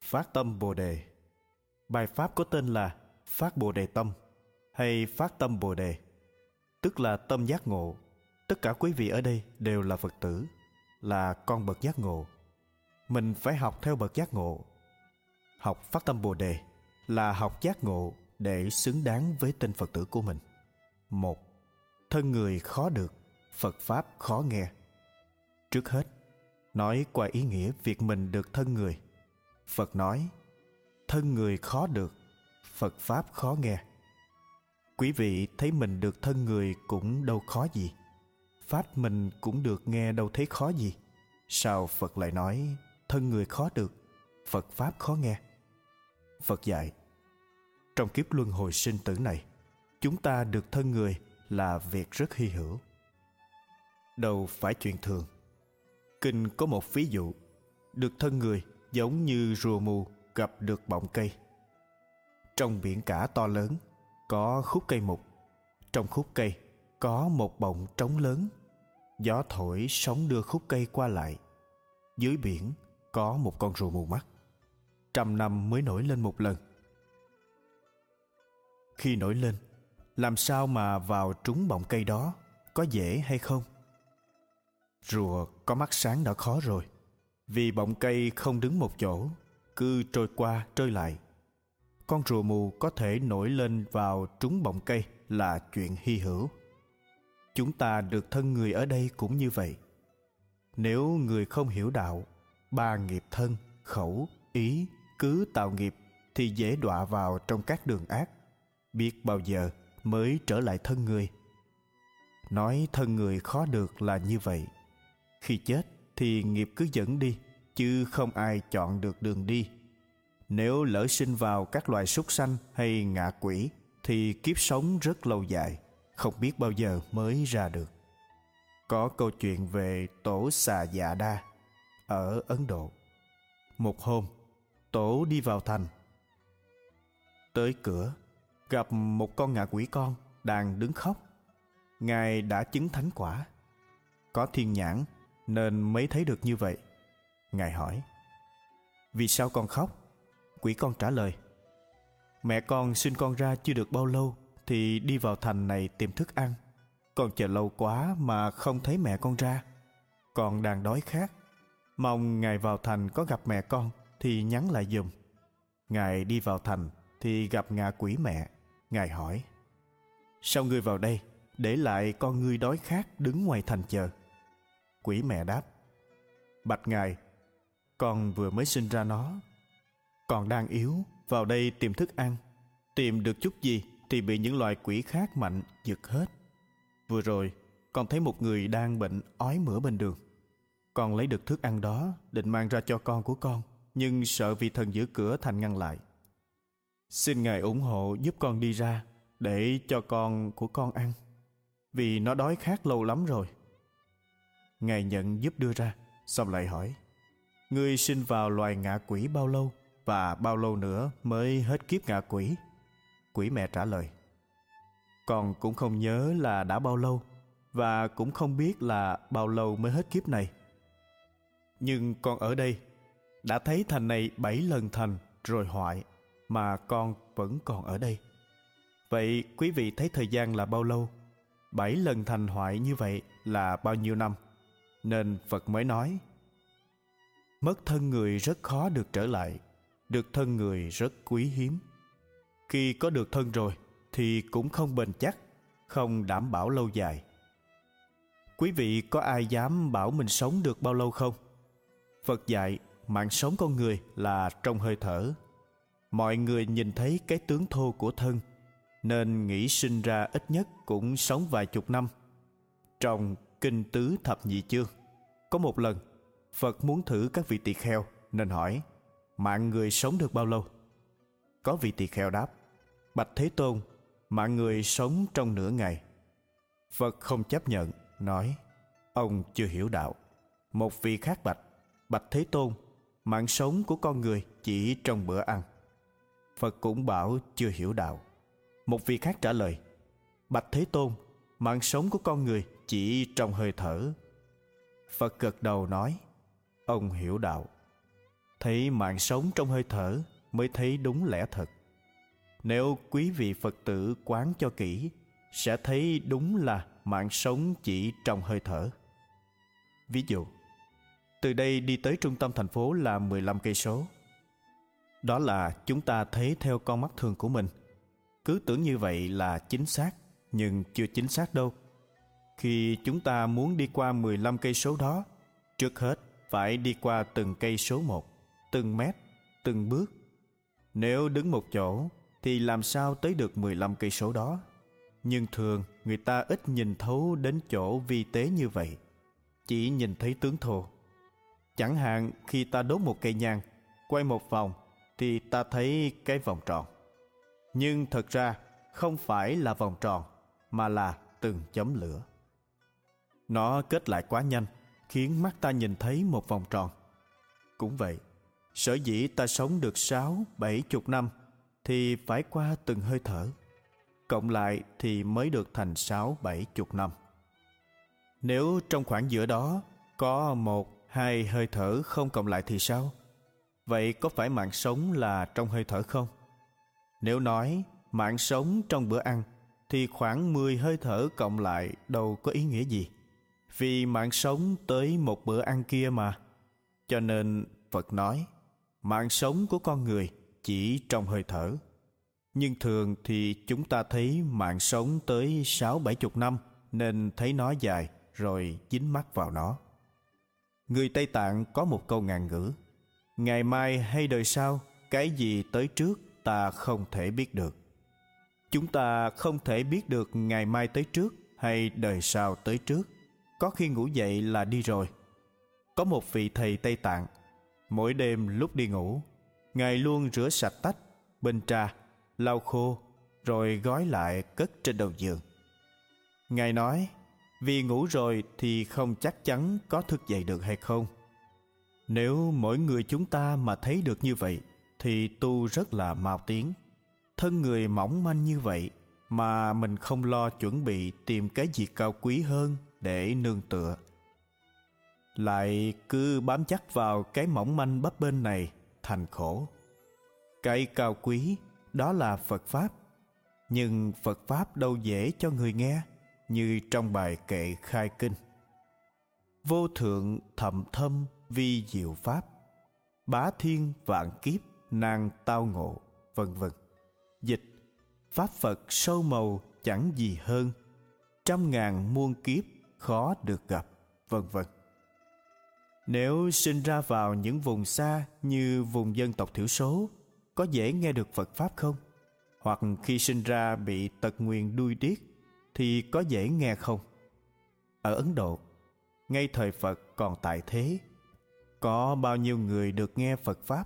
Phát tâm Bồ Đề. Bài pháp có tên là Phát Bồ Đề Tâm hay Phát Tâm Bồ Đề, tức là tâm giác ngộ. Tất cả quý vị ở đây đều là Phật tử, là con bậc giác ngộ. Mình phải học theo bậc giác ngộ. Học Phát Tâm Bồ Đề là học giác ngộ để xứng đáng với tên Phật tử của mình. 1. Thân người khó được, Phật Pháp khó nghe. Trước hết, nói qua ý nghĩa việc mình được thân người. Phật nói, thân người khó được, Phật Pháp khó nghe. Quý vị thấy mình được thân người cũng đâu khó gì. Pháp mình cũng được nghe đâu thấy khó gì. Sao Phật lại nói thân người khó được, Phật Pháp khó nghe? Phật dạy, trong kiếp luân hồi sinh tử này, chúng ta được thân người là việc rất hy hữu, đâu phải chuyện thường. Kinh có một ví dụ, được thân người giống như rùa mù gặp được bọng cây. Trong biển cả to lớn có khúc cây mục, trong khúc cây có một bọng trống lớn. Gió thổi sóng đưa khúc cây qua lại. Dưới biển có một con rùa mù mắt, 100 năm mới nổi lên một lần. Khi nổi lên, làm sao mà vào trúng bọng cây đó, có dễ hay không? Rùa có mắt sáng đã khó rồi, vì bọng cây không đứng một chỗ, cứ trôi qua trôi lại. Con rùa mù có thể nổi lên vào trúng bọng cây là chuyện hy hữu. Chúng ta được thân người ở đây cũng như vậy. Nếu người không hiểu đạo, 3 nghiệp thân, khẩu, ý cứ tạo nghiệp thì dễ đọa vào trong các đường ác, biết bao giờ mới trở lại thân người. Nói thân người khó được là như vậy. Khi chết thì nghiệp cứ dẫn đi, chứ không ai chọn được đường đi. Nếu lỡ sinh vào các loài súc sanh hay ngạ quỷ thì kiếp sống rất lâu dài, không biết bao giờ mới ra được. Có câu chuyện về tổ Xà Dạ Đa ở Ấn Độ. Một hôm, tổ đi vào thành. Tới cửa, gặp một con ngạ quỷ con đang đứng khóc. Ngài đã chứng thánh quả, có thiên nhãn nên mới thấy được như vậy. Ngài hỏi, vì sao con khóc? Quỷ con trả lời, mẹ con sinh con ra chưa được bao lâu thì đi vào thành này tìm thức ăn. Con chờ lâu quá mà không thấy mẹ con ra. Con đang đói khát, mong Ngài vào thành có gặp mẹ con thì nhắn lại giùm. Ngài đi vào thành thì gặp ngạ quỷ mẹ. Ngài hỏi, sao ngươi vào đây để lại con ngươi đói khát đứng ngoài thành chờ? Quỷ mẹ đáp, bạch Ngài, con vừa mới sinh ra nó, còn đang yếu, vào đây tìm thức ăn. Tìm được chút gì thì bị những loài quỷ khác mạnh giật hết. Vừa rồi con thấy một người đang bệnh ói mửa bên đường. Con lấy được thức ăn đó định mang ra cho con của con, nhưng sợ vị thần giữ cửa thành ngăn lại. Xin Ngài ủng hộ giúp con đi ra để cho con của con ăn, vì nó đói khát lâu lắm rồi. Ngài nhận giúp đưa ra, xong lại hỏi, ngươi sinh vào loài ngạ quỷ bao lâu, và bao lâu nữa mới hết kiếp ngạ quỷ? Quỷ mẹ trả lời, con cũng không nhớ là đã bao lâu, và cũng không biết là bao lâu mới hết kiếp này. Nhưng con ở đây đã thấy thành này 7 lần thành rồi hoại, mà con vẫn còn ở đây. Vậy quý vị thấy thời gian là bao lâu? 7 lần thành hoại như vậy là bao nhiêu năm? Nên Phật mới nói, mất thân người rất khó được trở lại, được thân người rất quý hiếm. Khi có được thân rồi thì cũng không bền chắc, không đảm bảo lâu dài. Quý vị có ai dám bảo mình sống được bao lâu không? Phật dạy mạng sống con người là trong hơi thở. Mọi người nhìn thấy cái tướng thô của thân, nên nghĩ sinh ra ít nhất cũng sống vài chục năm. Trong Kinh Tứ Thập Nhị Chương, có một lần Phật muốn thử các vị tỳ kheo nên hỏi, mạng người sống được bao lâu? Có vị tỳ kheo đáp, bạch Thế Tôn, mạng người sống trong nửa ngày. Phật không chấp nhận, nói, ông chưa hiểu đạo. Một vị khác bạch, bạch Thế Tôn, mạng sống của con người chỉ trong bữa ăn. Phật cũng bảo chưa hiểu đạo. Một vị khác trả lời, bạch Thế Tôn, mạng sống của con người chỉ trong hơi thở. Phật gật đầu nói, ông hiểu đạo. thấy mạng sống trong hơi thở mới thấy đúng lẽ thật. Nếu quý vị Phật tử quán cho kỹ, sẽ thấy đúng là mạng sống chỉ trong hơi thở. Ví dụ, từ đây đi tới trung tâm thành phố là 15 cây số. Đó là chúng ta thấy theo con mắt thường của mình. Cứ tưởng như vậy là chính xác, nhưng chưa chính xác đâu. Khi chúng ta muốn đi qua 15 cây số đó, trước hết phải đi qua từng cây số một, từng mét, từng bước. Nếu đứng một chỗ thì làm sao tới được 15 cây số đó? Nhưng thường người ta ít nhìn thấu đến chỗ vi tế như vậy, chỉ nhìn thấy tướng thô. Chẳng hạn khi ta đốt một cây nhang, quay một vòng thì ta thấy cái vòng tròn. Nhưng thật ra không phải là vòng tròn, mà là từng chấm lửa. Nó kết lại quá nhanh, khiến mắt ta nhìn thấy một vòng tròn. Cũng vậy, sở dĩ ta sống được 60-70 năm thì phải qua từng hơi thở. Cộng lại thì mới được thành 60-70 năm. Nếu trong khoảng giữa đó có 1-2 hơi thở không cộng lại thì sao? Vậy có phải mạng sống là trong hơi thở không? Nếu nói mạng sống trong bữa ăn thì khoảng 10 hơi thở cộng lại đâu có ý nghĩa gì. Vì mạng sống tới một bữa ăn kia mà. Cho nên Phật nói mạng sống của con người chỉ trong hơi thở. Nhưng thường thì chúng ta thấy mạng sống tới 60-70 năm nên thấy nó dài rồi dính mắc vào nó. Người Tây Tạng có một câu ngạn ngữ: ngày mai hay đời sau, cái gì tới trước ta không thể biết được. Chúng ta không thể biết được ngày mai tới trước hay đời sau tới trước. Có khi ngủ dậy là đi rồi. Có một vị thầy Tây Tạng, mỗi đêm lúc đi ngủ, Ngài luôn rửa sạch tách, bình trà, lau khô, rồi gói lại cất trên đầu giường. Ngài nói, vì ngủ rồi thì không chắc chắn có thức dậy được hay không. Nếu mỗi người chúng ta mà thấy được như vậy, thì tu rất là mau tiếng. Thân người mỏng manh như vậy, mà mình không lo chuẩn bị tìm cái gì cao quý hơn để nương tựa, lại cứ bám chắc vào cái mỏng manh bấp bênh này, thành khổ. Cái cao quý đó là Phật Pháp, nhưng Phật Pháp đâu dễ cho người nghe, như trong bài kệ khai kinh: vô thượng thậm thâm vi diệu Pháp, bá thiên vạn kiếp nan tao ngộ, vân vân. Dịch: Pháp Phật sâu màu chẳng gì hơn, trăm ngàn muôn kiếp khó được gặp, vân vân. Nếu sinh ra vào những vùng xa như vùng dân tộc thiểu số, có dễ nghe được Phật Pháp không? Hoặc khi sinh ra bị tật nguyền đuôi điếc thì có dễ nghe không? Ở Ấn Độ, ngay thời Phật còn tại thế, có bao nhiêu người được nghe Phật Pháp?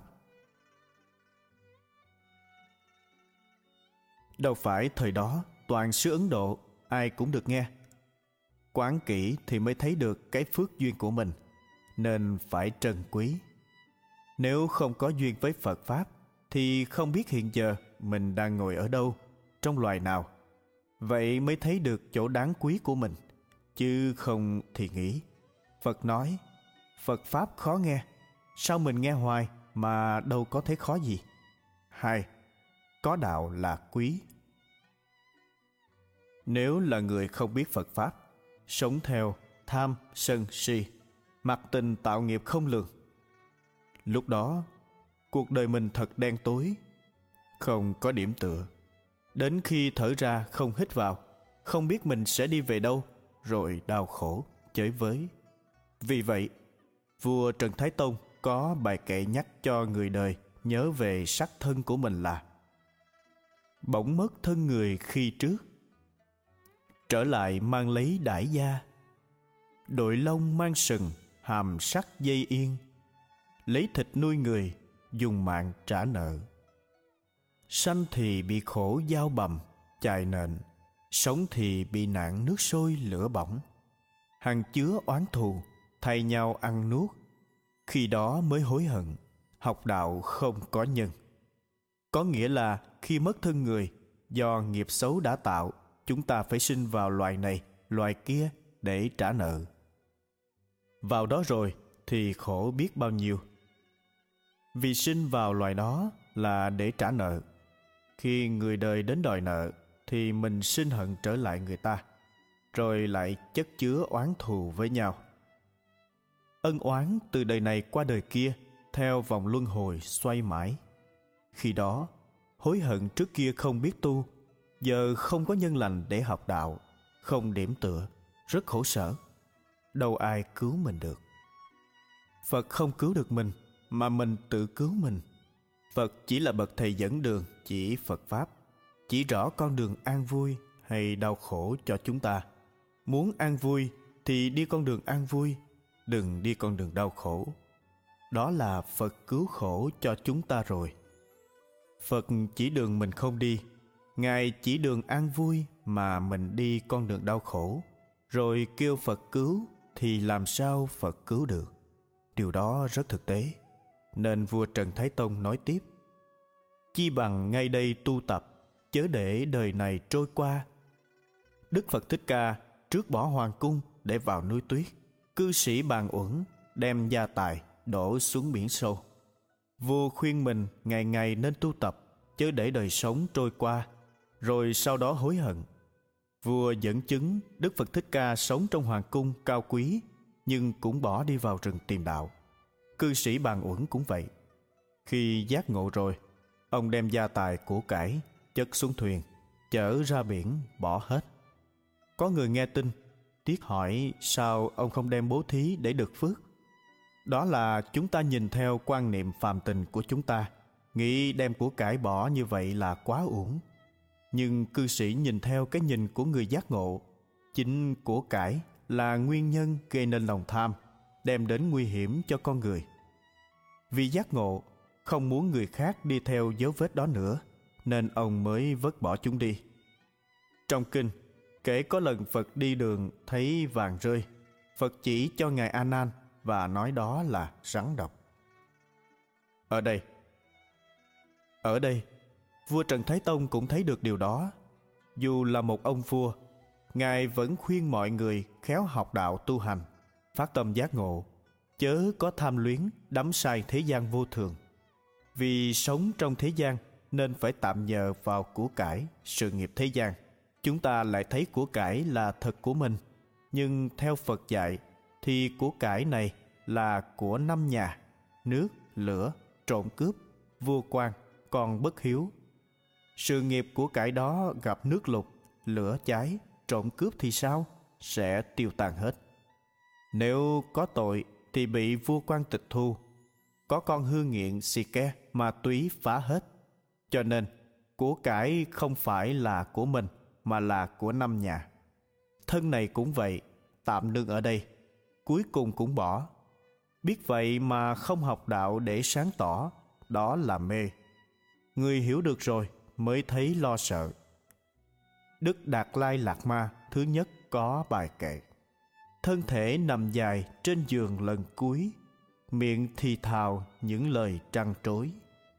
Đâu phải thời đó toàn xứ Ấn Độ ai cũng được nghe. Quán kỹ thì mới thấy được cái phước duyên của mình, nên phải trân quý. Nếu không có duyên với Phật Pháp thì không biết hiện giờ mình đang ngồi ở đâu, trong loài nào. Vậy mới thấy được chỗ đáng quý của mình. Chứ không thì nghĩ Phật nói Phật Pháp khó nghe, sao mình nghe hoài mà đâu có thấy khó gì. Hai, có đạo là quý. Nếu là người không biết Phật Pháp, sống theo tham sân si, mặc tình tạo nghiệp không lường, lúc đó cuộc đời mình thật đen tối, không có điểm tựa. Đến khi thở ra không hít vào, không biết mình sẽ đi về đâu, rồi đau khổ chới với. Vì vậy, vua Trần Thái Tông có bài kệ nhắc cho người đời nhớ về sắc thân của mình là: bỗng mất thân người khi trước, trở lại mang lấy đãi gia. Đội lông mang sừng, hàm sắc dây yên, lấy thịt nuôi người, dùng mạng trả nợ. Sanh thì bị khổ dao bầm, chài nện, sống thì bị nạn nước sôi lửa bỏng. Hằng chứa oán thù, thay nhau ăn nuốt, khi đó mới hối hận, học đạo không có nhân. Có nghĩa là khi mất thân người, do nghiệp xấu đã tạo, chúng ta phải sinh vào loài này, loài kia để trả nợ. Vào đó rồi thì khổ biết bao nhiêu. Vì sinh vào loài đó là để trả nợ. Khi người đời đến đòi nợ thì mình sinh hận trở lại người ta, rồi lại chất chứa oán thù với nhau. Ân oán từ đời này qua đời kia theo vòng luân hồi xoay mãi. Khi đó, hối hận trước kia không biết tu, giờ không có nhân lành để học đạo, không điểm tựa, rất khổ sở. Đâu ai cứu mình được. Phật không cứu được mình, mà mình tự cứu mình. Phật chỉ là bậc thầy dẫn đường, chỉ Phật Pháp, chỉ rõ con đường an vui hay đau khổ cho chúng ta. Muốn an vui thì đi con đường an vui, đừng đi con đường đau khổ. Đó là Phật cứu khổ cho chúng ta rồi. Phật chỉ đường mình không đi, Ngài chỉ đường an vui mà mình đi con đường đau khổ, rồi kêu Phật cứu thì làm sao Phật cứu được? Điều đó rất thực tế. Nên vua Trần Thái Tông nói tiếp: chi bằng ngay đây tu tập, chớ để đời này trôi qua. Đức Phật Thích Ca trước bỏ hoàng cung để vào núi tuyết, cư sĩ Bàn Uẩn đem gia tài đổ xuống biển sâu. Vua khuyên mình ngày ngày nên tu tập, chớ để đời sống trôi qua, rồi sau đó hối hận. Vua dẫn chứng Đức Phật Thích Ca sống trong hoàng cung cao quý, nhưng cũng bỏ đi vào rừng tìm đạo. Cư sĩ Bàn Uẩn cũng vậy. Khi giác ngộ rồi, ông đem gia tài của cải chất xuống thuyền, chở ra biển bỏ hết. Có người nghe tin, tiếc hỏi sao ông không đem bố thí để được phước. Đó là chúng ta nhìn theo quan niệm phàm tình của chúng ta, nghĩ đem của cải bỏ như vậy là quá uổng. Nhưng cư sĩ nhìn theo cái nhìn của người giác ngộ, chính của cải là nguyên nhân gây nên lòng tham, đem đến nguy hiểm cho con người. Vì giác ngộ, không muốn người khác đi theo dấu vết đó nữa, nên ông mới vứt bỏ chúng đi. Trong kinh, kể có lần Phật đi đường thấy vàng rơi, Phật chỉ cho Ngài A Nan và nói đó là rắn độc. Ở đây, vua Trần Thái Tông cũng thấy được điều đó. Dù là một ông vua, Ngài vẫn khuyên mọi người khéo học đạo tu hành, phát tâm giác ngộ, chớ có tham luyến đắm say thế gian vô thường. Vì sống trong thế gian nên phải tạm nhờ vào của cải, sự nghiệp thế gian. Chúng ta lại thấy của cải là thật của mình, nhưng theo Phật dạy thì của cải này là của năm nhà: nước, lửa, trộm cướp, vua quan, con bất hiếu. Sự nghiệp của cải đó gặp nước lụt, lửa cháy, trộm cướp thì sao? Sẽ tiêu tan hết. Nếu có tội thì bị vua quan tịch thu, có con hư nghiện xì ke, ma túy phá hết. Cho nên của cải không phải là của mình, mà là của năm nhà. Thân này cũng vậy, tạm nương ở đây, cuối cùng cũng bỏ. Biết vậy mà không học đạo để sáng tỏ, đó là mê. Người hiểu được rồi mới thấy lo sợ. Đức Đạt Lai Lạt Ma thứ nhất có bài kệ: thân thể nằm dài trên giường lần cuối, miệng thì thào những lời trăn trối.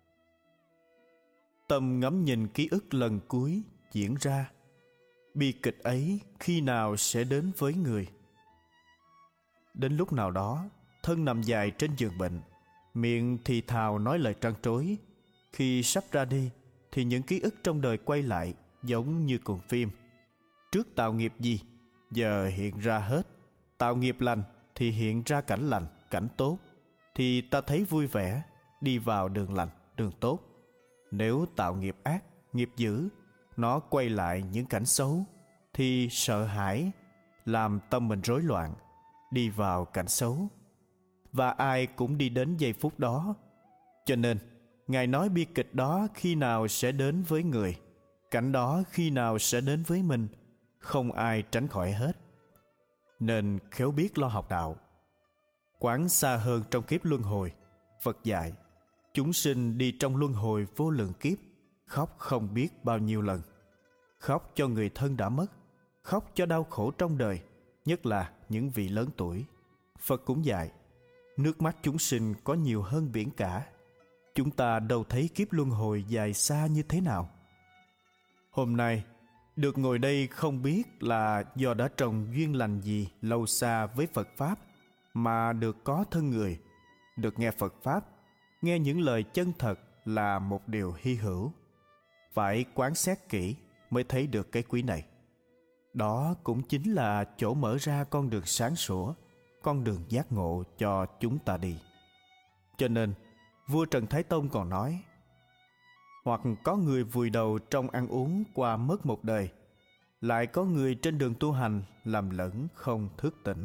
Tâm ngắm nhìn ký ức lần cuối diễn ra, bi kịch ấy khi nào sẽ đến với người? Đến lúc nào đó, thân nằm dài trên giường bệnh, miệng thì thào nói lời trăn trối. Khi sắp ra đi thì những ký ức trong đời quay lại, giống như cuộn phim. Trước tạo nghiệp gì, giờ hiện ra hết. Tạo nghiệp lành thì hiện ra cảnh lành, cảnh tốt, thì ta thấy vui vẻ, đi vào đường lành, đường tốt. Nếu tạo nghiệp ác, nghiệp dữ, nó quay lại những cảnh xấu, thì sợ hãi, làm tâm mình rối loạn, đi vào cảnh xấu. Và ai cũng đi đến giây phút đó. Cho nên Ngài nói bi kịch đó khi nào sẽ đến với người, cảnh đó khi nào sẽ đến với mình, không ai tránh khỏi hết. Nên khéo biết lo học đạo, quán xa hơn trong kiếp luân hồi. Phật dạy chúng sinh đi trong luân hồi vô lượng kiếp, khóc không biết bao nhiêu lần. Khóc cho người thân đã mất, khóc cho đau khổ trong đời, nhất là những vị lớn tuổi. Phật cũng dạy nước mắt chúng sinh có nhiều hơn biển cả. Chúng ta đâu thấy kiếp luân hồi dài xa như thế nào. Hôm nay được ngồi đây không biết là do đã trồng duyên lành gì lâu xa với Phật Pháp mà được có thân người, được nghe Phật Pháp, Nghe những lời chân thật là một điều hy hữu. Phải quán xét kỹ mới thấy được cái quý này. Đó cũng chính là chỗ mở ra con đường sáng sủa, con đường giác ngộ cho chúng ta đi. Cho nên, vua Trần Thái Tông còn nói: hoặc có người vùi đầu trong ăn uống qua mất một đời, lại có người trên đường tu hành làm lẫn không thức tỉnh.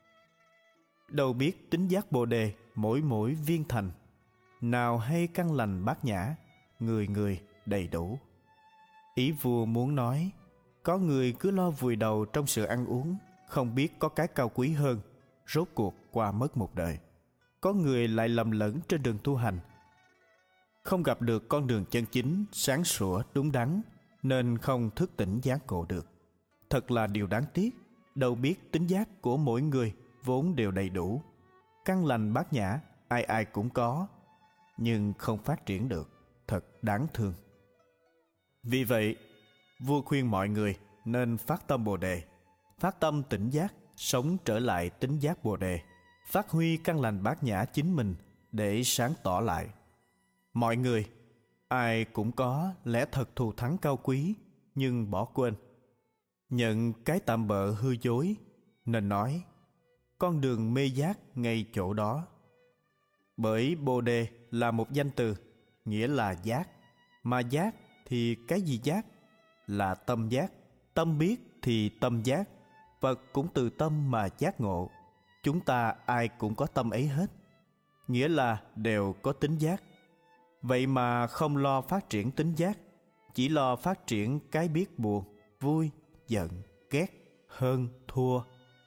Đâu biết tính giác Bồ Đề mỗi mỗi viên thành, nào hay căn lành bát nhã, người người đầy đủ. Ý vua muốn nói, có người cứ lo vùi đầu trong sự ăn uống, không biết có cái cao quý hơn, rốt cuộc qua mất một đời. Có người lại lầm lẫn trên đường tu hành, không gặp được con đường chân chính, sáng sủa, đúng đắn, nên không thức tỉnh giác ngộ được. Thật là điều đáng tiếc. Đâu biết tính giác của mỗi người vốn đều đầy đủ, căn lành bát nhã ai ai cũng có, nhưng không phát triển được. Thật đáng thương. Vì vậy, vua khuyên mọi người nên phát tâm Bồ Đề, phát tâm tỉnh giác, sống trở lại tính giác Bồ Đề, phát huy căn lành bát nhã chính mình để sáng tỏ lại. Mọi người, ai cũng có lẽ thật thù thắng cao quý, nhưng bỏ quên, nhận cái tạm bợ hư dối, nên nói con đường mê giác ngay chỗ đó. Bởi Bồ Đề là một danh từ, nghĩa là giác. Mà giác thì cái gì giác? Là tâm giác. Tâm biết thì tâm giác. Phật cũng từ tâm mà giác ngộ. Chúng ta ai cũng có tâm ấy hết, nghĩa là đều có tính giác. Vậy mà không lo phát triển tính giác, chỉ lo phát triển cái biết buồn, vui, giận, ghét, hơn, thua.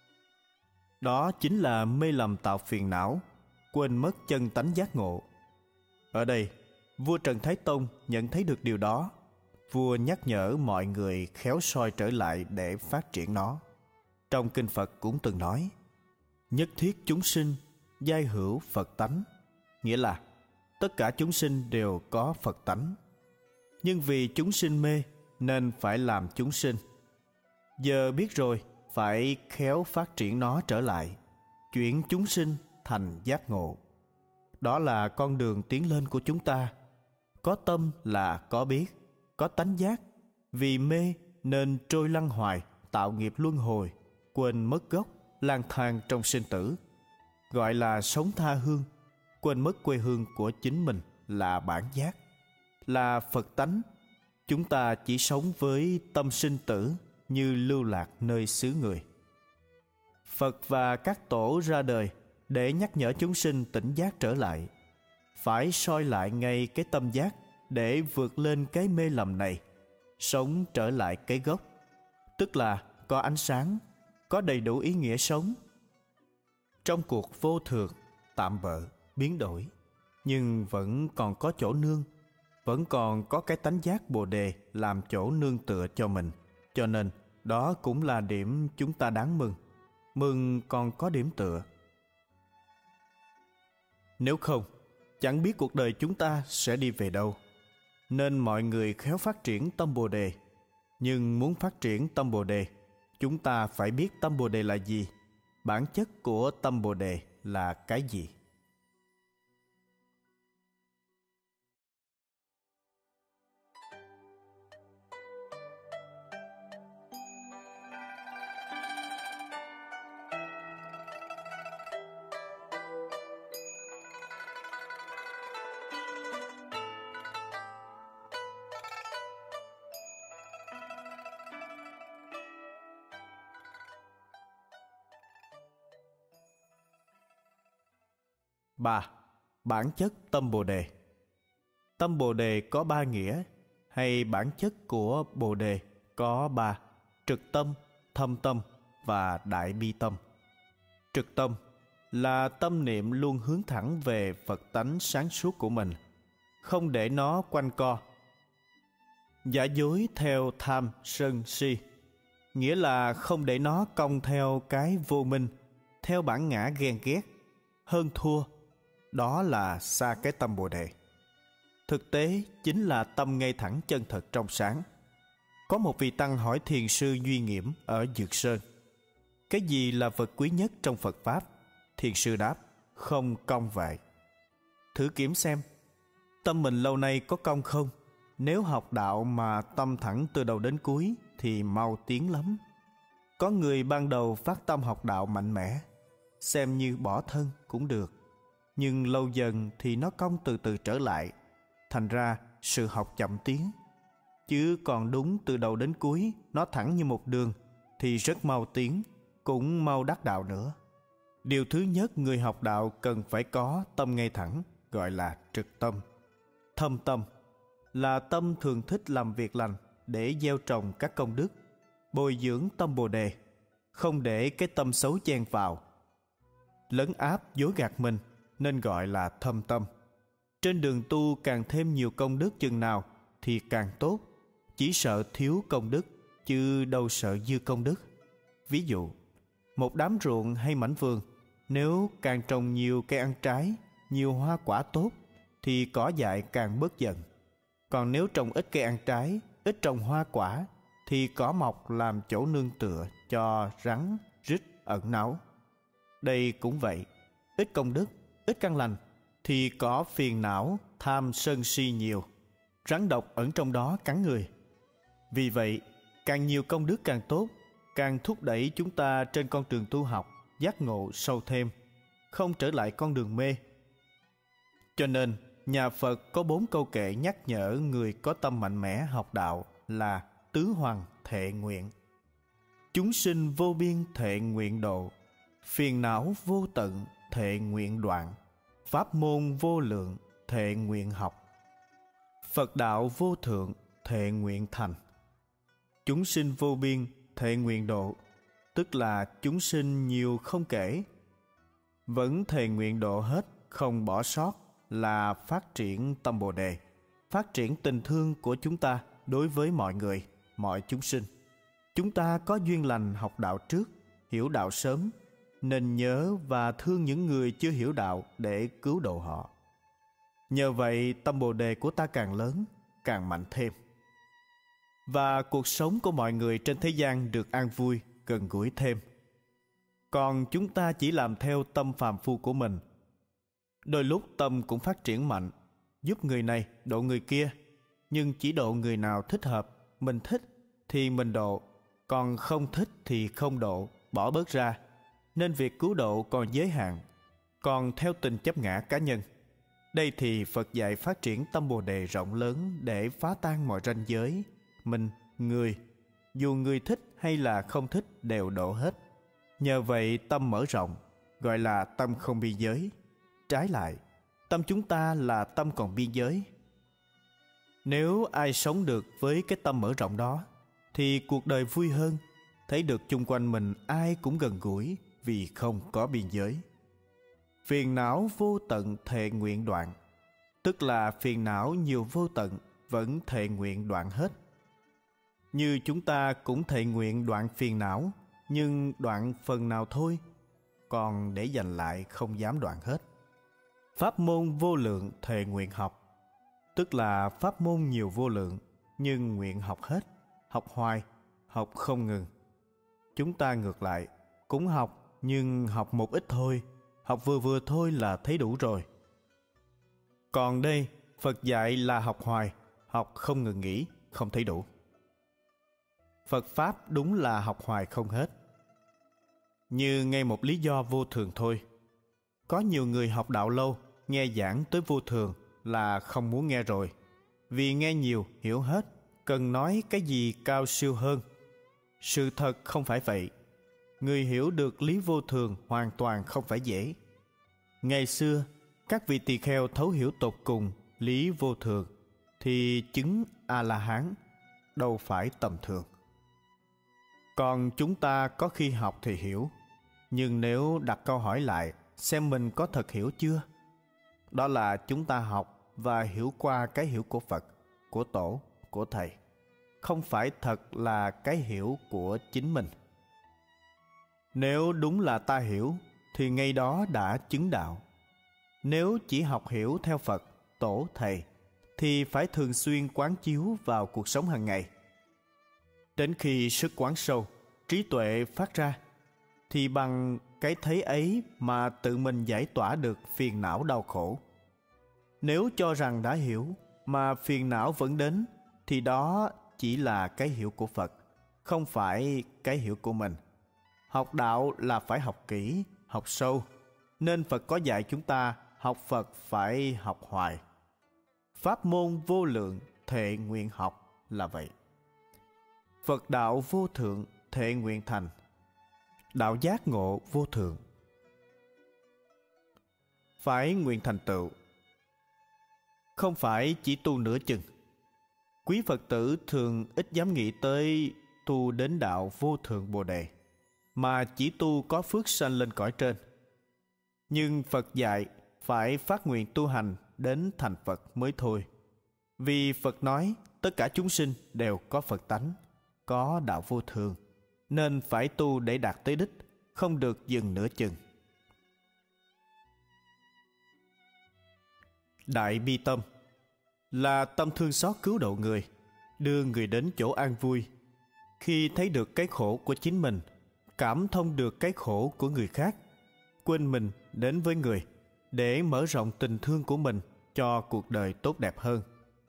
Đó chính là mê lầm tạo phiền não, quên mất chân tánh giác ngộ. Ở đây, vua Trần Thái Tông nhận thấy được điều đó. Vua nhắc nhở mọi người khéo soi trở lại để phát triển nó. Trong kinh Phật cũng từng nói: nhất thiết chúng sinh giai hữu Phật tánh, nghĩa là tất cả chúng sinh đều có Phật tánh, nhưng vì chúng sinh mê nên phải làm chúng sinh. Giờ biết rồi, phải khéo phát triển nó trở lại, chuyển chúng sinh thành giác ngộ. Đó là con đường tiến lên của chúng ta. Có tâm là có biết, có tánh giác. Vì mê nên trôi lăn hoài, tạo nghiệp luân hồi, quên mất gốc, lang thang trong sinh tử. Gọi là sống tha hương, quên mất quê hương của chính mình là bản giác, là Phật tánh. Chúng ta chỉ sống với tâm sinh tử, như lưu lạc nơi xứ người. Phật và các tổ ra đời để nhắc nhở chúng sinh tỉnh giác trở lại. Phải soi lại ngay cái tâm giác để vượt lên cái mê lầm này, sống trở lại cái gốc, tức là có ánh sáng, có đầy đủ ý nghĩa sống. Trong cuộc vô thường, tạm bợ, biến đổi, nhưng vẫn còn có chỗ nương, vẫn còn có cái tánh giác Bồ Đề làm chỗ nương tựa cho mình. Cho nên đó cũng là điểm chúng ta đáng mừng. Mừng còn có điểm tựa. Nếu không, chẳng biết cuộc đời chúng ta sẽ đi về đâu. Nên mọi người khéo phát triển tâm Bồ Đề. Nhưng muốn phát triển tâm Bồ Đề, chúng ta phải biết tâm Bồ Đề là gì, bản chất của tâm Bồ Đề là cái gì. Ba, bản chất tâm Bồ Đề. Tâm Bồ Đề có ba nghĩa, hay bản chất của Bồ Đề có ba: trực tâm, thâm tâm và đại bi tâm. Trực tâm là tâm niệm luôn hướng thẳng về Phật tánh sáng suốt của mình, không để nó quanh co, giả dối theo tham sân si, nghĩa là không để nó cong theo cái vô minh, theo bản ngã ghen ghét, hơn thua. Đó là xa cái tâm Bồ Đề. Thực tế chính là tâm ngay thẳng chân thật trong sáng. Có một vị tăng hỏi thiền sư Duy Nghiễm ở Dược Sơn: cái gì là vật quý nhất trong Phật Pháp? Thiền sư đáp: không công vậy. thử kiểm xem tâm mình lâu nay có cong không. Nếu học đạo mà tâm thẳng từ đầu đến cuối thì mau tiến lắm. Có người ban đầu phát tâm học đạo mạnh mẽ, xem như bỏ thân cũng được, nhưng lâu dần thì nó cong từ từ trở lại, thành ra sự học chậm tiến. Chứ còn đúng từ đầu đến cuối nó thẳng như một đường thì rất mau tiến, cũng mau đắc đạo nữa. Điều thứ nhất người học đạo cần phải có tâm ngay thẳng, gọi là trực tâm. Thâm tâm là tâm thường thích làm việc lành để gieo trồng các công đức, bồi dưỡng tâm Bồ Đề, không để cái tâm xấu chen vào, lấn áp dối gạt mình, nên gọi là thâm tâm. Trên đường tu càng thêm nhiều công đức chừng nào thì càng tốt, chỉ sợ thiếu công đức chứ đâu sợ dư công đức. Ví dụ, một đám ruộng hay mảnh vườn, nếu càng trồng nhiều cây ăn trái, nhiều hoa quả tốt thì cỏ dại càng bớt dần. Còn nếu trồng ít cây ăn trái, ít trồng hoa quả thì cỏ mọc làm chỗ nương tựa cho rắn, rít ẩn náu. Đây cũng vậy, ít công đức, ít căn lành thì có phiền não, tham sân si nhiều, rắn độc ẩn trong đó cắn người. Vì vậy, càng nhiều công đức càng tốt, càng thúc đẩy chúng ta trên con đường tu học, giác ngộ sâu thêm, không trở lại con đường mê. Cho nên, nhà Phật có 4 câu kệ nhắc nhở người có tâm mạnh mẽ học đạo là tứ hoàng thệ nguyện. Chúng sinh vô biên thệ nguyện độ, phiền não vô tận thệ nguyện đoạn, pháp môn vô lượng thệ nguyện học, Phật đạo vô thượng thệ nguyện thành. Chúng sinh vô biên thệ nguyện độ, tức là chúng sinh nhiều không kể, vẫn thệ nguyện độ hết, không bỏ sót, là phát triển tâm Bồ Đề, phát triển tình thương của chúng ta đối với mọi người, mọi chúng sinh. Chúng ta có duyên lành học đạo trước, hiểu đạo sớm, nên nhớ và thương những người chưa hiểu đạo để cứu độ họ. Nhờ vậy tâm Bồ Đề của ta càng lớn, càng mạnh thêm, và cuộc sống của mọi người trên thế gian được an vui, gần gũi thêm. Còn chúng ta chỉ làm theo tâm phàm phu của mình. Đôi lúc tâm cũng phát triển mạnh, giúp người này độ người kia, nhưng chỉ độ người nào thích hợp, mình thích thì mình độ, còn không thích thì không độ, bỏ bớt ra. Nên việc cứu độ còn giới hạn, còn theo tình chấp ngã cá nhân. Đây thì Phật dạy phát triển tâm Bồ Đề rộng lớn để phá tan mọi ranh giới, mình, người, dù người thích hay là không thích đều độ hết. Nhờ vậy tâm mở rộng, gọi là tâm không biên giới. Trái lại, tâm chúng ta là tâm còn biên giới. Nếu ai sống được với cái tâm mở rộng đó thì cuộc đời vui hơn, thấy được chung quanh mình ai cũng gần gũi vì không có biên giới. Phiền não vô tận thệ nguyện đoạn, tức là phiền não nhiều vô tận vẫn thệ nguyện đoạn hết. Như chúng ta cũng thệ nguyện đoạn phiền não, nhưng đoạn phần nào thôi, còn để dành lại không dám đoạn hết. Pháp môn vô lượng thệ nguyện học, tức là pháp môn nhiều vô lượng, nhưng nguyện học hết, học hoài, học không ngừng. Chúng ta ngược lại, cũng học, nhưng học một ít thôi, học vừa vừa thôi là thấy đủ rồi. Còn đây, Phật dạy là học hoài, học không ngừng nghỉ, không thấy đủ. Phật Pháp đúng là học hoài không hết. Như ngay một lý do vô thường thôi. Có nhiều người học đạo lâu, nghe giảng tới vô thường là không muốn nghe rồi. Vì nghe nhiều, hiểu hết, cần nói cái gì cao siêu hơn. Sự thật không phải vậy. Người hiểu được lý vô thường hoàn toàn không phải dễ. Ngày xưa, các vị tỳ kheo thấu hiểu tột cùng lý vô thường thì chứng A-la-hán, đâu phải tầm thường. Còn chúng ta có khi học thì hiểu, nhưng nếu đặt câu hỏi lại xem mình có thật hiểu chưa, đó là chúng ta học và hiểu qua cái hiểu của Phật, của Tổ, của Thầy, không phải thật là cái hiểu của chính mình. Nếu đúng là ta hiểu thì ngay đó đã chứng đạo. Nếu chỉ học hiểu theo Phật, Tổ, Thầy thì phải thường xuyên quán chiếu vào cuộc sống hàng ngày. Đến khi sức quán sâu, trí tuệ phát ra, thì bằng cái thấy ấy mà tự mình giải tỏa được phiền não đau khổ. Nếu cho rằng đã hiểu mà phiền não vẫn đến, thì đó chỉ là cái hiểu của Phật, không phải cái hiểu của mình. Học đạo là phải học kỹ, học sâu, nên Phật có dạy chúng ta học Phật phải học hoài. Pháp môn vô lượng, thệ nguyện học là vậy. Phật đạo vô thượng, thệ nguyện thành. Đạo giác ngộ vô thượng, phải nguyện thành tựu. Không phải chỉ tu nửa chừng. Quý Phật tử thường ít dám nghĩ tới tu đến đạo vô thượng Bồ Đề, mà chỉ tu có phước sanh lên cõi trên. Nhưng Phật dạy phải phát nguyện tu hành đến thành Phật mới thôi. Vì Phật nói tất cả chúng sinh đều có Phật tánh, có đạo vô thường, nên phải tu để đạt tới đích, không được dừng nửa chừng. Đại bi tâm là tâm thương xót cứu độ người, đưa người đến chỗ an vui. Khi thấy được cái khổ của chính mình, cảm thông được cái khổ của người khác, quên mình đến với người để mở rộng tình thương của mình cho cuộc đời tốt đẹp hơn.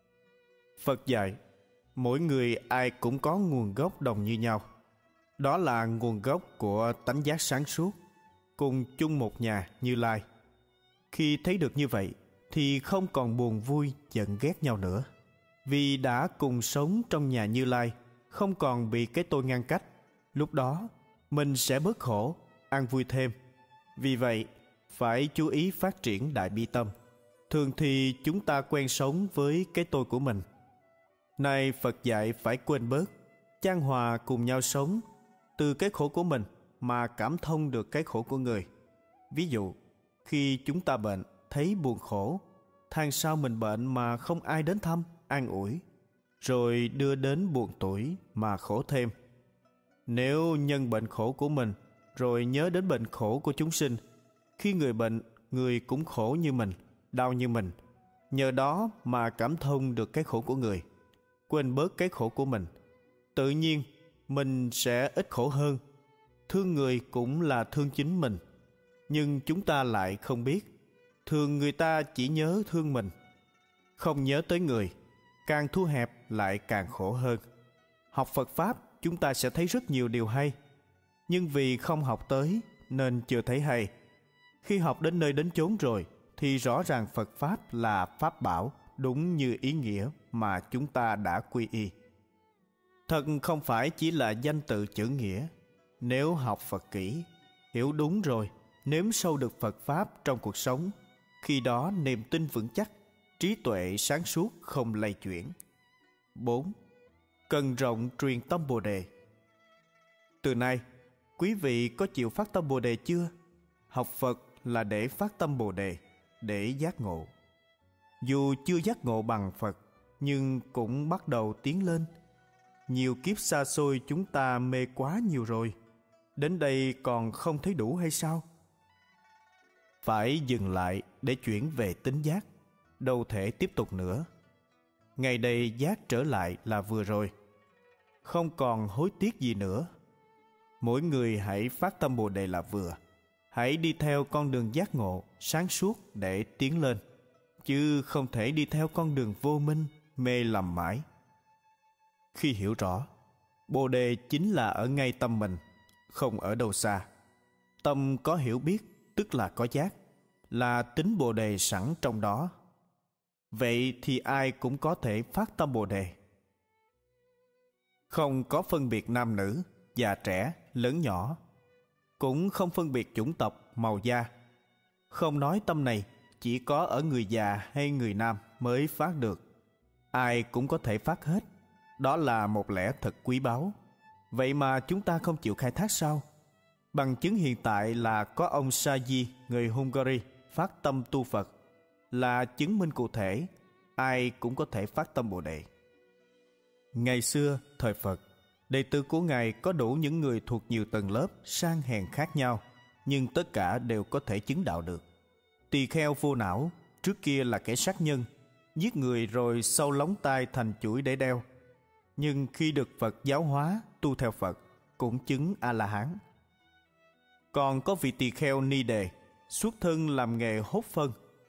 Phật dạy mỗi người ai cũng có nguồn gốc đồng như nhau, đó là nguồn gốc của tánh giác sáng suốt, cùng chung một nhà Như Lai. Khi thấy được như vậy thì không còn buồn vui giận ghét nhau nữa, vì đã cùng sống trong nhà Như Lai, không còn bị cái tôi ngăn cách. Lúc đó mình sẽ bớt khổ, an vui thêm. Vì vậy phải chú ý phát triển đại bi tâm. Thường thì chúng ta quen sống với cái tôi của mình. Nay Phật dạy phải quên bớt, chan hòa cùng nhau sống, từ cái khổ của mình mà cảm thông được cái khổ của người. Ví dụ, khi chúng ta bệnh, thấy buồn khổ, than sao mình bệnh mà không ai đến thăm, an ủi, rồi đưa đến buồn tủi mà khổ thêm. Nếu nhân bệnh khổ của mình, rồi nhớ đến bệnh khổ của chúng sinh, khi người bệnh, người cũng khổ như mình, đau như mình, nhờ đó mà cảm thông được cái khổ của người, quên bớt cái khổ của mình, tự nhiên mình sẽ ít khổ hơn. Thương người cũng là thương chính mình, nhưng chúng ta lại không biết. Thường người ta chỉ nhớ thương mình, không nhớ tới người, càng thu hẹp lại càng khổ hơn. Học Phật Pháp chúng ta sẽ thấy rất nhiều điều hay, nhưng vì không học tới nên chưa thấy hay. Khi học đến nơi đến chốn rồi thì rõ ràng Phật Pháp là Pháp bảo, đúng như ý nghĩa mà chúng ta đã quy y. Thật không phải chỉ là danh tự chữ nghĩa. Nếu học Phật kỹ, hiểu đúng rồi, nếm sâu được Phật Pháp trong cuộc sống, khi đó niềm tin vững chắc, trí tuệ sáng suốt không lay chuyển. 4. Cần rộng truyền tâm Bồ Đề. Từ nay, quý vị có chịu phát tâm Bồ Đề chưa? Học Phật là để phát tâm Bồ Đề, để giác ngộ. Dù chưa giác ngộ bằng Phật, nhưng cũng bắt đầu tiến lên. Nhiều kiếp xa xôi chúng ta mê quá nhiều rồi, đến đây còn không thấy đủ hay sao? Phải dừng lại để chuyển về tính giác, đâu thể tiếp tục nữa. Ngày đây giác trở lại là vừa rồi, không còn hối tiếc gì nữa. Mỗi người hãy phát tâm Bồ Đề là vừa. Hãy đi theo con đường giác ngộ, sáng suốt để tiến lên, chứ không thể đi theo con đường vô minh, mê lầm mãi. Khi hiểu rõ, Bồ Đề chính là ở ngay tâm mình, không ở đâu xa. Tâm có hiểu biết, tức là có giác, là tính Bồ Đề sẵn trong đó. Vậy thì ai cũng có thể phát tâm Bồ Đề. Không có phân biệt nam nữ, già trẻ, lớn nhỏ, cũng không phân biệt chủng tộc, màu da. Không nói tâm này chỉ có ở người già hay người nam mới phát được. Ai cũng có thể phát hết. Đó là một lẽ thật quý báu. Vậy mà chúng ta không chịu khai thác sao? Bằng chứng hiện tại là có ông Saji, người Hungary, phát tâm tu Phật, là chứng minh cụ thể ai cũng có thể phát tâm Bồ Đề. Ngày xưa, thời Phật, đệ tử của Ngài có đủ những người thuộc nhiều tầng lớp, sang hèn khác nhau, nhưng tất cả đều có thể chứng đạo được. Tỳ kheo vô não, trước kia là kẻ sát nhân, giết người rồi sâu lóng tai thành chuỗi để đeo. Nhưng khi được Phật giáo hóa, tu theo Phật, cũng chứng A-la-hán. Còn có vị tỳ kheo Ni Đề, xuất thân làm nghề hốt phân,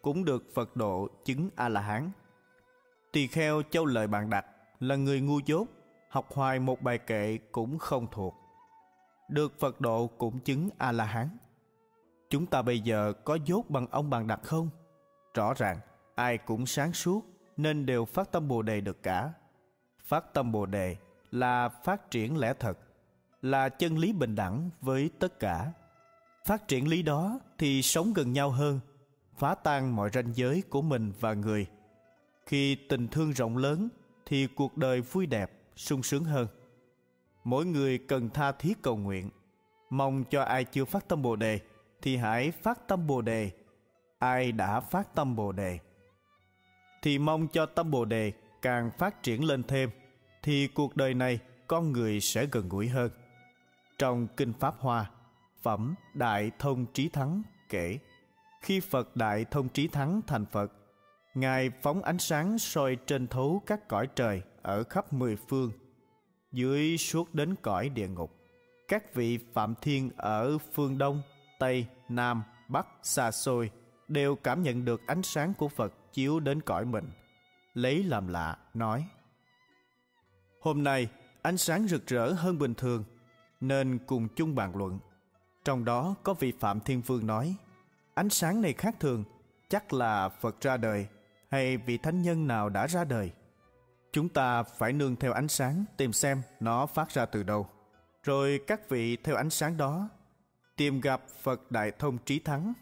cũng được Phật độ chứng A-la-hán. Tỳ kheo Châu Lợi Bạn Đặc là người ngu dốt, học hoài một bài kệ cũng không thuộc, được Phật độ cũng chứng A-la-hán. Chúng ta bây giờ có dốt bằng ông Bạn Đặc không? Rõ ràng ai cũng sáng suốt nên đều phát tâm Bồ Đề được cả. Phát tâm Bồ Đề là phát triển lẽ thật, là chân lý bình đẳng với tất cả. Phát triển lý đó thì sống gần nhau hơn, phá tan mọi ranh giới của mình và người. Khi tình thương rộng lớn thì cuộc đời vui đẹp, sung sướng hơn. Mỗi người cần tha thiết cầu nguyện, mong cho ai chưa phát tâm Bồ Đề thì hãy phát tâm Bồ Đề. Ai đã phát tâm Bồ Đề thì mong cho tâm Bồ Đề càng phát triển lên thêm, thì cuộc đời này con người sẽ gần gũi hơn. Trong Kinh Pháp Hoa, Phẩm Đại Thông Trí Thắng kể, khi Phật Đại Thông Trí Thắng thành Phật, Ngài phóng ánh sáng soi trên thấu các cõi trời ở khắp mười phương, dưới suốt đến cõi địa ngục. Các vị Phạm Thiên ở phương Đông, Tây, Nam, Bắc xa xôi đều cảm nhận được ánh sáng của Phật chiếu đến cõi mình, lấy làm lạ, nói: hôm nay ánh sáng rực rỡ hơn bình thường, nên cùng chung bàn luận. Trong đó có vị Phạm Thiên Vương nói: ánh sáng này khác thường, chắc là Phật ra đời hay vị thánh nhân nào đã ra đời. Chúng ta phải nương theo ánh sáng tìm xem nó phát ra từ đâu, rồi các vị theo ánh sáng đó tìm gặp Phật Đại Thông Trí Thắng.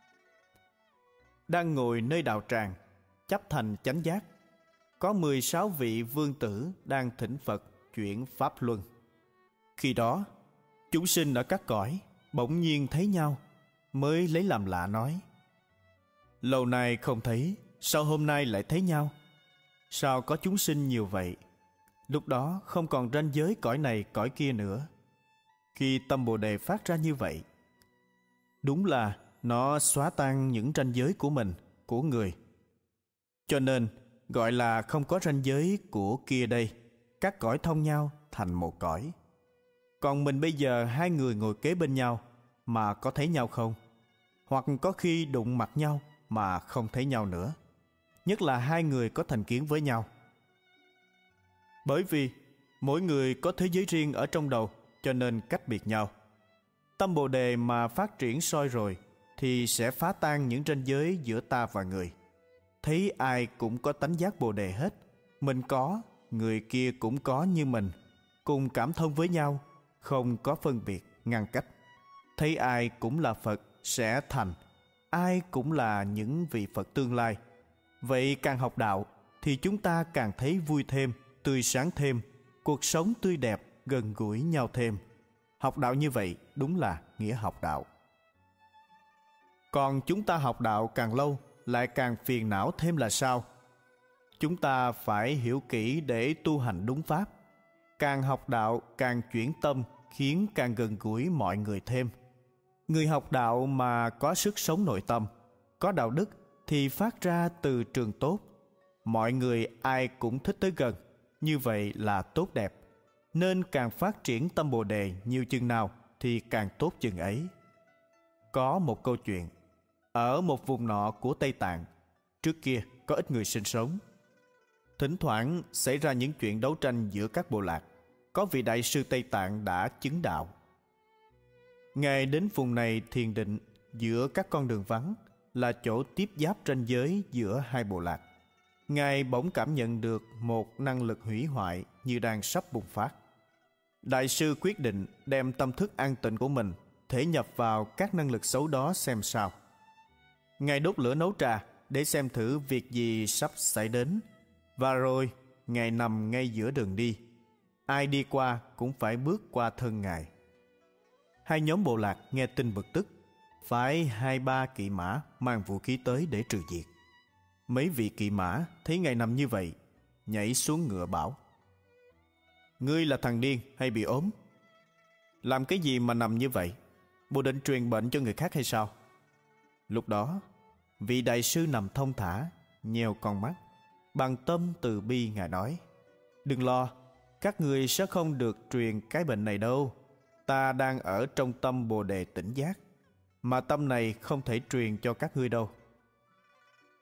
Đang ngồi nơi đạo tràng chấp thành chánh giác, có 16 vị vương tử đang thỉnh Phật chuyển pháp luân. Khi đó chúng sinh ở các cõi bỗng nhiên thấy nhau, mới lấy làm lạ, nói: lâu nay không thấy, sao hôm nay lại thấy nhau? Sao có chúng sinh nhiều vậy? Lúc đó không còn ranh giới cõi này cõi kia nữa. Khi tâm Bồ Đề phát ra như vậy, đúng là nó xóa tan những ranh giới của mình, của người. Cho nên gọi là không có ranh giới của kia đây, các cõi thông nhau thành một cõi. Còn mình bây giờ hai người ngồi kế bên nhau mà có thấy nhau không? Hoặc có khi đụng mặt nhau mà không thấy nhau nữa, nhất là hai người có thành kiến với nhau. Bởi vì mỗi người có thế giới riêng ở trong đầu, cho nên cách biệt nhau. Tâm Bồ Đề mà phát triển soi rồi thì sẽ phá tan những ranh giới giữa ta và người. Thấy ai cũng có tánh giác Bồ Đề hết, mình có, người kia cũng có như mình, cùng cảm thông với nhau, không có phân biệt, ngăn cách. Thấy ai cũng là Phật sẽ thành, ai cũng là những vị Phật tương lai. Vậy càng học đạo thì chúng ta càng thấy vui thêm, tươi sáng thêm, cuộc sống tươi đẹp, gần gũi nhau thêm. Học đạo như vậy đúng là nghĩa học đạo. Còn chúng ta học đạo càng lâu lại càng phiền não thêm là sao? Chúng ta phải hiểu kỹ để tu hành đúng pháp. Càng học đạo càng chuyển tâm, khiến càng gần gũi mọi người thêm. Người học đạo mà có sức sống nội tâm, có đạo đức thì phát ra từ trường tốt. Mọi người ai cũng thích tới gần, như vậy là tốt đẹp. Nên càng phát triển tâm Bồ Đề nhiều chừng nào thì càng tốt chừng ấy. Có một câu chuyện, ở một vùng nọ của Tây Tạng, trước kia có ít người sinh sống. Thỉnh thoảng xảy ra những chuyện đấu tranh giữa các bộ lạc. Có vị đại sư Tây Tạng đã chứng đạo. Ngài đến vùng này thiền định giữa các con đường vắng, là chỗ tiếp giáp ranh giới giữa hai bộ lạc. Ngài bỗng cảm nhận được một năng lực hủy hoại như đang sắp bùng phát. Đại sư quyết định đem tâm thức an tịnh của mình thể nhập vào các năng lực xấu đó xem sao. Ngài đốt lửa nấu trà để xem thử việc gì sắp xảy đến, và rồi Ngài nằm ngay giữa đường đi. Ai đi qua cũng phải bước qua thân Ngài. Hai nhóm bộ lạc nghe tin bực tức, phái 2-3 kỵ mã mang vũ khí tới để trừ diệt. Mấy vị kỵ mã thấy Ngài nằm như vậy, nhảy xuống ngựa bảo: ngươi là thằng điên hay bị ốm? Làm cái gì mà nằm như vậy? Bộ định truyền bệnh cho người khác hay sao? Lúc đó vị đại sư nằm thong thả, nheo con mắt, bằng tâm từ bi Ngài nói: đừng lo, các người sẽ không được truyền cái bệnh này đâu. Ta đang ở trong tâm Bồ Đề tỉnh giác, mà tâm này không thể truyền cho các ngươi đâu.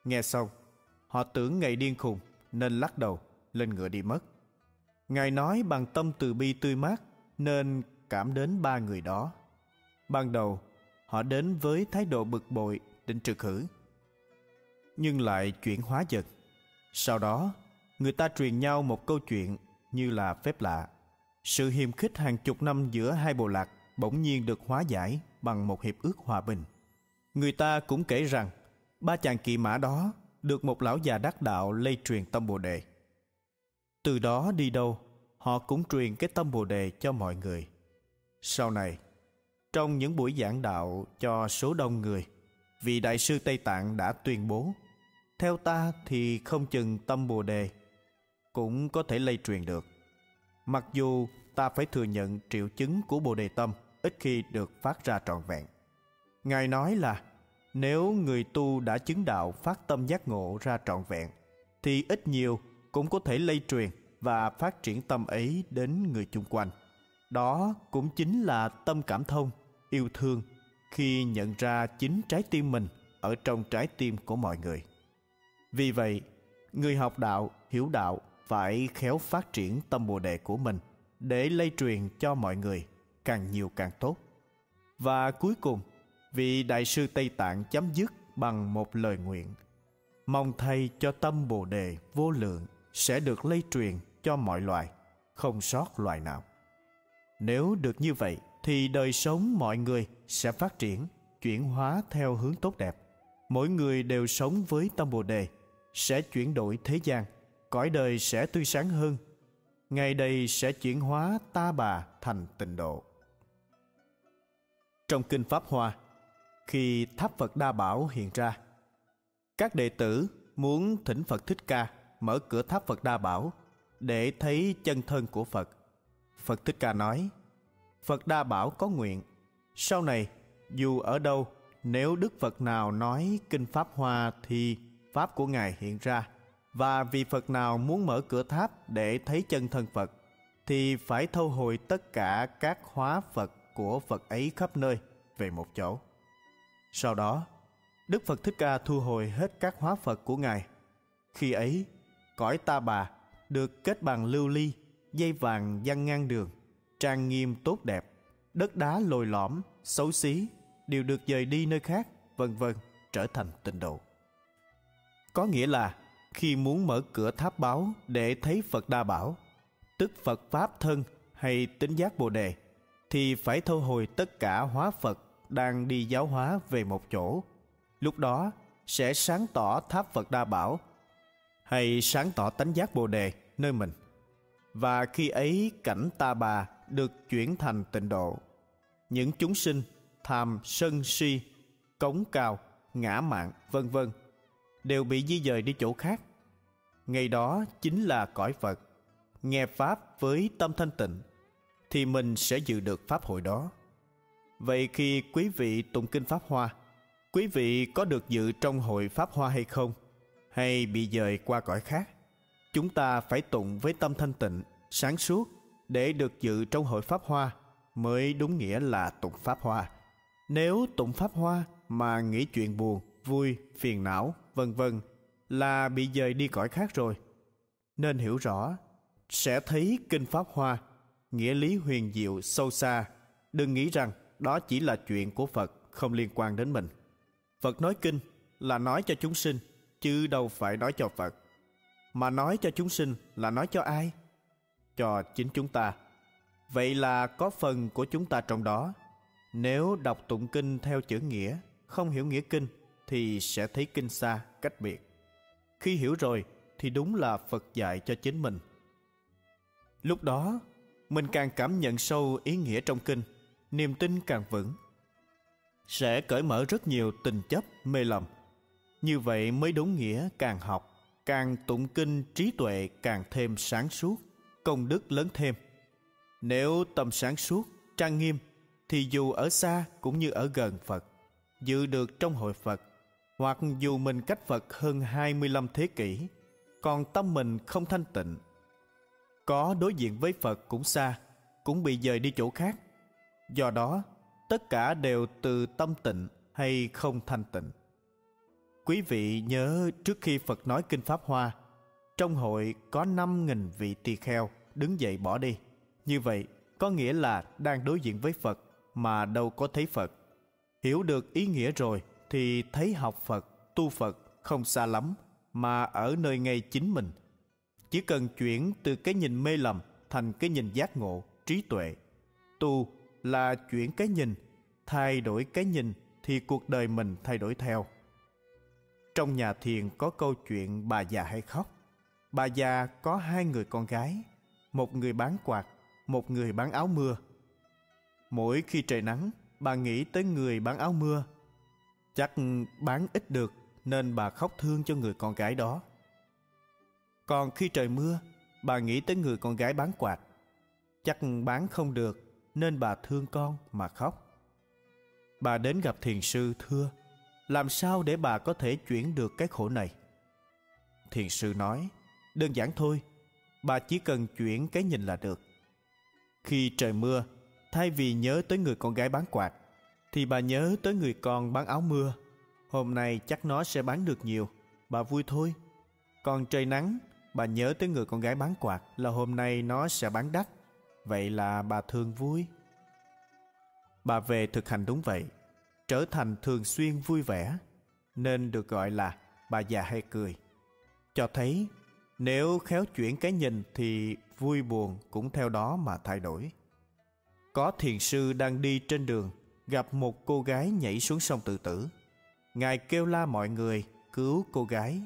Nghe xong, họ tưởng Ngài điên khùng nên lắc đầu, lên ngựa đi mất. Ngài nói bằng tâm từ bi tươi mát nên cảm đến ba người đó. Ban đầu, họ đến với thái độ bực bội định trừ khử, nhưng lại chuyển hóa dần. Sau đó, người ta truyền nhau một câu chuyện như là phép lạ. Sự hiềm khích hàng chục năm giữa hai bộ lạc bỗng nhiên được hóa giải bằng một hiệp ước hòa bình. Người ta cũng kể rằng ba chàng kỵ mã đó được một lão già đắc đạo lây truyền tâm Bồ Đề. Từ đó đi đâu, họ cũng truyền cái tâm Bồ Đề cho mọi người. Sau này, trong những buổi giảng đạo cho số đông người, vị đại sư Tây Tạng đã tuyên bố: theo ta thì không chừng tâm Bồ Đề cũng có thể lây truyền được. Mặc dù ta phải thừa nhận triệu chứng của Bồ Đề tâm ít khi được phát ra trọn vẹn. Ngài nói là nếu người tu đã chứng đạo phát tâm giác ngộ ra trọn vẹn, thì ít nhiều cũng có thể lây truyền và phát triển tâm ấy đến người chung quanh. Đó cũng chính là tâm cảm thông, yêu thương, khi nhận ra chính trái tim mình ở trong trái tim của mọi người. Vì vậy, người học đạo, hiểu đạo phải khéo phát triển tâm Bồ Đề của mình để lây truyền cho mọi người, càng nhiều càng tốt. Và cuối cùng, vị đại sư Tây Tạng chấm dứt bằng một lời nguyện: mong thay cho tâm Bồ Đề vô lượng sẽ được lây truyền cho mọi loài, không sót loài nào. Nếu được như vậy, thì đời sống mọi người sẽ phát triển, chuyển hóa theo hướng tốt đẹp. Mỗi người đều sống với tâm Bồ Đề, sẽ chuyển đổi thế gian, cõi đời sẽ tươi sáng hơn. Ngày đây sẽ chuyển hóa ta bà thành tịnh độ. Trong Kinh Pháp Hoa, khi tháp Phật Đa Bảo hiện ra, các đệ tử muốn thỉnh Phật Thích Ca mở cửa tháp Phật Đa Bảo để thấy chân thân của Phật. Phật Thích Ca nói: Phật Đa Bảo có nguyện, sau này dù ở đâu, nếu Đức Phật nào nói Kinh Pháp Hoa thì Pháp của Ngài hiện ra, và vị Phật nào muốn mở cửa tháp để thấy chân thân Phật thì phải thâu hồi tất cả các hóa Phật của Phật ấy khắp nơi về một chỗ. Sau đó, Đức Phật Thích Ca thu hồi hết các hóa Phật của Ngài. Khi ấy, cõi ta bà được kết bằng lưu ly, dây vàng giăng ngang đường, trang nghiêm tốt đẹp, đất đá lồi lõm, xấu xí đều được dời đi nơi khác, vân vân, trở thành tịnh độ. Có nghĩa là khi muốn mở cửa tháp báo để thấy Phật Đa Bảo, tức Phật Pháp thân hay tín giác Bồ Đề, thì phải thu hồi tất cả hóa Phật đang đi giáo hóa về một chỗ. Lúc đó sẽ sáng tỏ tháp Phật Đa Bảo hay sáng tỏ tánh giác Bồ Đề nơi mình. Và khi ấy cảnh ta bà được chuyển thành tịnh độ. Những chúng sinh tham sân si, cống cao, ngã mạn, vân vân đều bị di dời đi chỗ khác. Ngày đó chính là cõi Phật. Nghe Pháp với tâm thanh tịnh thì mình sẽ dự được Pháp hội đó. Vậy khi quý vị tụng Kinh Pháp Hoa, quý vị có được dự trong hội Pháp Hoa hay không? Hay bị dời qua cõi khác? Chúng ta phải tụng với tâm thanh tịnh, sáng suốt để được dự trong hội Pháp Hoa mới đúng nghĩa là tụng Pháp Hoa. Nếu tụng Pháp Hoa mà nghĩ chuyện buồn, vui, phiền não, vân vân là bị dời đi cõi khác rồi. Nên hiểu rõ, sẽ thấy Kinh Pháp Hoa, nghĩa lý huyền diệu sâu xa. Đừng nghĩ rằng đó chỉ là chuyện của Phật, không liên quan đến mình. Phật nói kinh là nói cho chúng sinh, chứ đâu phải nói cho Phật. Mà nói cho chúng sinh là nói cho ai? Cho chính chúng ta. Vậy là có phần của chúng ta trong đó. Nếu đọc tụng kinh theo chữ nghĩa, không hiểu nghĩa kinh, thì sẽ thấy kinh xa, cách biệt. Khi hiểu rồi thì đúng là Phật dạy cho chính mình. Lúc đó, mình càng cảm nhận sâu ý nghĩa trong kinh, niềm tin càng vững. Sẽ cởi mở rất nhiều tình chấp, mê lầm. Như vậy mới đúng nghĩa càng học, càng tụng kinh trí tuệ càng thêm sáng suốt, công đức lớn thêm. Nếu tâm sáng suốt, trang nghiêm, thì dù ở xa cũng như ở gần Phật, dự được trong hội Phật, hoặc dù mình cách Phật hơn 25 thế kỷ, còn tâm mình không thanh tịnh, có đối diện với Phật cũng xa, cũng bị dời đi chỗ khác. Do đó, tất cả đều từ tâm tịnh hay không thanh tịnh. Quý vị nhớ trước khi Phật nói kinh Pháp Hoa, trong hội có 5.000 vị tỳ kheo đứng dậy bỏ đi. Như vậy có nghĩa là đang đối diện với Phật mà đâu có thấy Phật. Hiểu được ý nghĩa rồi thì thấy học Phật, tu Phật không xa lắm, mà ở nơi ngay chính mình. Chỉ cần chuyển từ cái nhìn mê lầm thành cái nhìn giác ngộ, trí tuệ. Tu là chuyển cái nhìn, thay đổi cái nhìn thì cuộc đời mình thay đổi theo. Trong nhà thiền có câu chuyện bà già hay khóc. Bà già có 2 người con gái, một người bán quạt, một người bán áo mưa. Mỗi khi trời nắng, bà nghĩ tới người bán áo mưa. Chắc bán ít được nên bà khóc thương cho người con gái đó. Còn khi trời mưa, bà nghĩ tới người con gái bán quạt. Chắc bán không được nên bà thương con mà khóc. Bà đến gặp thiền sư thưa: làm sao để bà có thể chuyển được cái khổ này? Thiền sư nói: đơn giản thôi, bà chỉ cần chuyển cái nhìn là được. Khi trời mưa, thay vì nhớ tới người con gái bán quạt, thì bà nhớ tới người con bán áo mưa. Hôm nay chắc nó sẽ bán được nhiều, bà vui thôi. Còn trời nắng, bà nhớ tới người con gái bán quạt là hôm nay nó sẽ bán đắt. Vậy là bà thường vui. Bà về thực hành đúng vậy, trở thành thường xuyên vui vẻ, nên được gọi là bà già hay cười. Cho thấy nếu khéo chuyển cái nhìn thì vui buồn cũng theo đó mà thay đổi. Có thiền sư đang đi trên đường, gặp một cô gái nhảy xuống sông tự tử. Ngài kêu la mọi người cứu cô gái.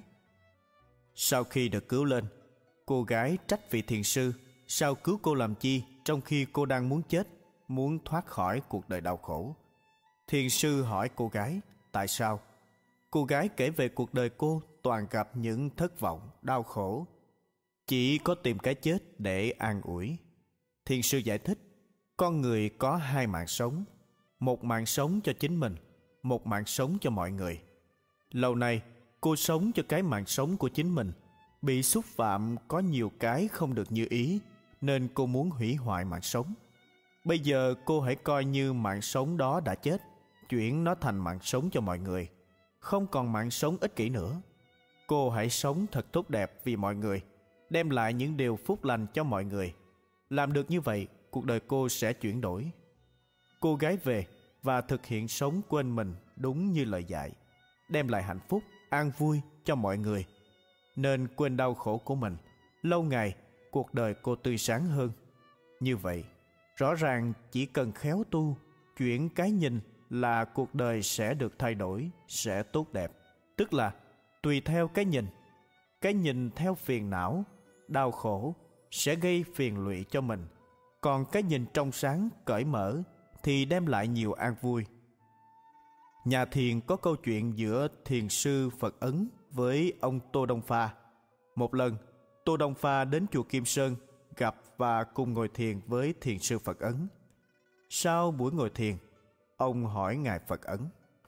Sau khi được cứu lên, cô gái trách vị thiền sư sao cứu cô làm chi, trong khi cô đang muốn chết, muốn thoát khỏi cuộc đời đau khổ. Thiền sư hỏi cô gái tại sao. Cô gái kể về cuộc đời cô toàn gặp những thất vọng, đau khổ, chỉ có tìm cái chết để an ủi. Thiền sư giải thích: con người có 2 mạng sống, một mạng sống cho chính mình, một mạng sống cho mọi người. Lâu nay cô sống cho cái mạng sống của chính mình, bị xúc phạm có nhiều cái không được như ý, nên cô muốn hủy hoại mạng sống. Bây giờ cô hãy coi như mạng sống đó đã chết, chuyển nó thành mạng sống cho mọi người, không còn mạng sống ích kỷ nữa. Cô hãy sống thật tốt đẹp vì mọi người, đem lại những điều phúc lành cho mọi người. Làm được như vậy, cuộc đời cô sẽ chuyển đổi. Cô gái về và thực hiện sống quên mình đúng như lời dạy, đem lại hạnh phúc, an vui cho mọi người, nên quên đau khổ của mình. Lâu ngày, cuộc đời cô tươi sáng hơn. Như vậy, rõ ràng chỉ cần khéo tu, chuyển cái nhìn là cuộc đời sẽ được thay đổi, sẽ tốt đẹp. Tức là tùy theo cái nhìn. Cái nhìn theo phiền não, đau khổ sẽ gây phiền lụy cho mình. Còn cái nhìn trong sáng, cởi mở thì đem lại nhiều an vui. Nhà thiền có câu chuyện giữa thiền sư Phật Ấn với ông Tô Đông Pha. Một lần, Tô Đông Pha đến chùa Kim Sơn gặp và cùng ngồi thiền với thiền sư Phật Ấn. Sau buổi ngồi thiền, ông hỏi ngài Phật Ấn: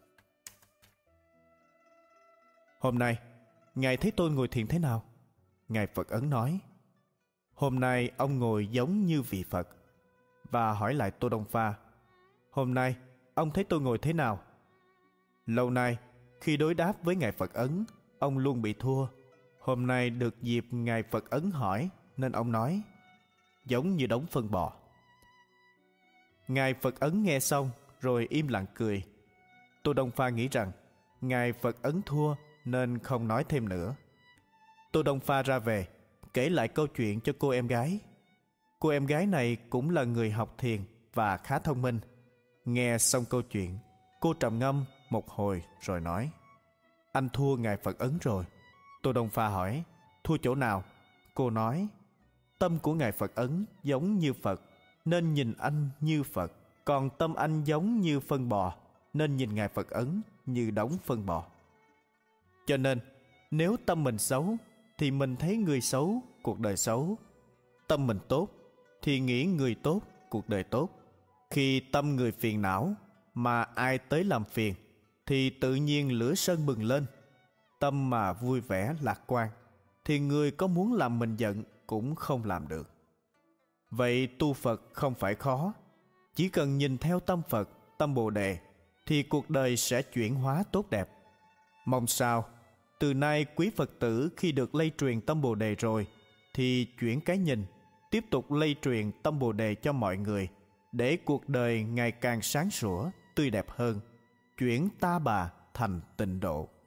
hôm nay ngài thấy tôi ngồi thiền thế nào? Ngài Phật Ấn nói: hôm nay ông ngồi giống như vị Phật. Và hỏi lại Tô Đông Pha: hôm nay ông thấy tôi ngồi thế nào? Lâu nay khi đối đáp với ngài Phật Ấn, ông luôn bị thua. Hôm nay được dịp ngài Phật Ấn hỏi, nên ông nói: giống như đống phân bò. Ngài Phật Ấn nghe xong rồi im lặng cười. Tô Đông Pha nghĩ rằng ngài Phật Ấn thua nên không nói thêm nữa. Tô Đông Pha ra về, kể lại câu chuyện cho cô em gái. Cô em gái này cũng là người học thiền và khá thông minh. Nghe xong câu chuyện, cô trầm ngâm một hồi rồi nói: anh thua ngài Phật Ấn rồi. Tô Đông Pha hỏi: thua chỗ nào? Cô nói: tâm của ngài Phật Ấn giống như Phật nên nhìn anh như Phật, còn tâm anh giống như phân bò nên nhìn ngài Phật Ấn như đống phân bò. Cho nên nếu tâm mình xấu thì mình thấy người xấu, cuộc đời xấu. Tâm mình tốt thì nghĩ người tốt, cuộc đời tốt. Khi tâm người phiền não mà ai tới làm phiền thì tự nhiên lửa sân bừng lên. Tâm mà vui vẻ lạc quan thì người có muốn làm mình giận cũng không làm được. Vậy tu Phật không phải khó, chỉ cần nhìn theo tâm Phật, tâm Bồ Đề thì cuộc đời sẽ chuyển hóa tốt đẹp. Mong sao từ nay quý Phật tử khi được lây truyền tâm Bồ Đề rồi thì chuyển cái nhìn, tiếp tục lây truyền tâm Bồ Đề cho mọi người, để cuộc đời ngày càng sáng sủa, tươi đẹp hơn, chuyển ta bà thành tịnh độ.